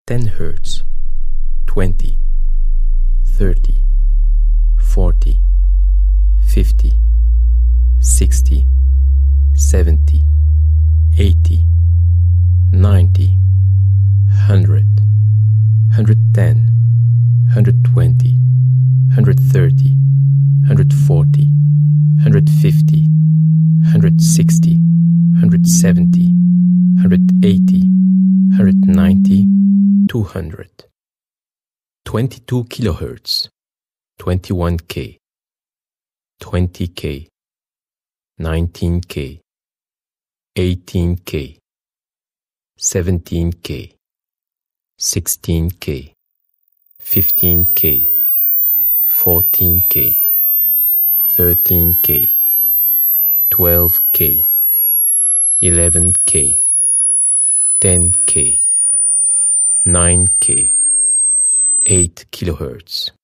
10 hertz, 20, 30, 40, 50, 60, 70, 80, 90, 100, 110, 120, 130, 140, 150, 160, 170, 180, 190, 200. 22 kilohertz, 21K, 20K, 19K, 18K, 17K, 16K, 15K, 14K, 13K, 12K, 11K, 10K, 9K, 8 kilohertz,